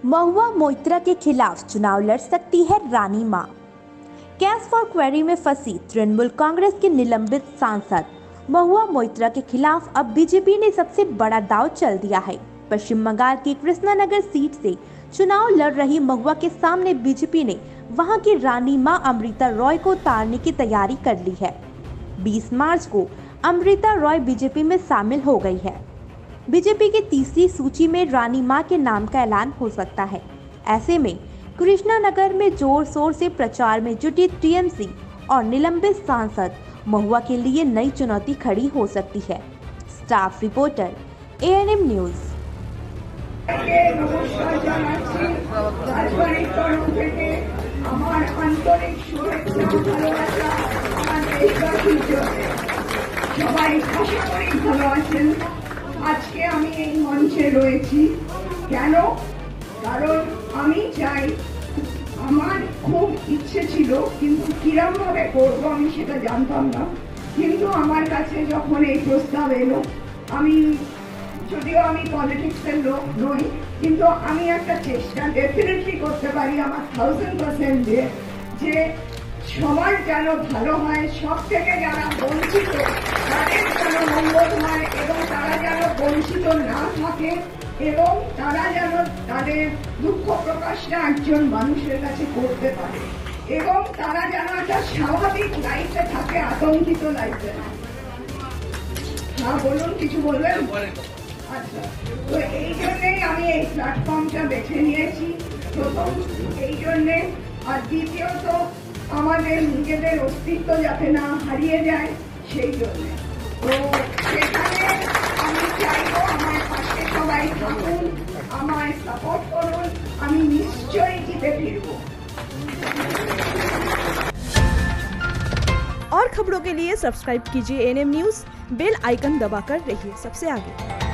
महुआ मोइत्रा के खिलाफ चुनाव लड़ सकती है रानी मां। कैश फॉर क्वेरी में फंसी तृणमूल कांग्रेस के निलंबित सांसद महुआ मोइत्रा के खिलाफ अब बीजेपी ने सबसे बड़ा दांव चल दिया है। पश्चिम बंगाल की कृष्णानगर सीट से चुनाव लड़ रही महुआ के सामने बीजेपी ने वहां की रानी मां अमृता रॉय को उतारने की तैयारी कर ली है। 20 मार्च को अमृता रॉय बीजेपी में शामिल हो गई है। बीजेपी की तीसरी सूची में रानी मां के नाम का ऐलान हो सकता है। ऐसे में कृष्णानगर में जोर शोर से प्रचार में जुटी टीएमसी और निलंबित सांसद महुआ के लिए नई चुनौती खड़ी हो सकती है। Staff reporter ANM news. আজকে আমি এই মঞ্চে রয়েছি কেন? কারণ আমি চাই, আমার খুব ইচ্ছে ছিল কিন্তু কিরম ভাবে করবো আমি সেটা জানতাম না। কিন্তু আমার কাছে যখন এই প্রস্তাব এলো, আমি যদিও আমি পলিটিক্সের লোক নই, কিন্তু আমি একটা চেষ্টা ডেফিনেটলি করতে পারি আমার 1000% যে সবার যেন ভালো হয়, সব থেকে যারা বঞ্চিত তাদের যেন মঙ্গল হয় এবং তারা যেন বঞ্চিত না থাকে এবং তারা যেন তাদের দুঃখ প্রকাশটা একজন মানুষের কাছে করতে পারে এবং তারা যেন একটা স্বাভাবিক লাইফে থাকে, আতঙ্কিত লাইফে না। হ্যাঁ বলুন, কিছু বলবেন? আচ্ছা, তো এই জন্যেই আমি এই প্ল্যাটফর্মটা বেছে নিয়েছি। প্রথম এই জন্যে, আর দ্বিতীয়ত আমাদের নিজেদের অস্তিত্ব যাতে না হারিয়ে যায় সেই জন্যে। তো সেখানে আমি চাইবো আমার পাশে সবাই থাকুন, আমায় সাপোর্ট করুন, আমি নিশ্চয়ই জিতে ফিরবো। और खबरों के लिए सब्सक्राइब कीजिए एएनएम न्यूज, बेल आइकन दबाकर रहिए सबसे आगे।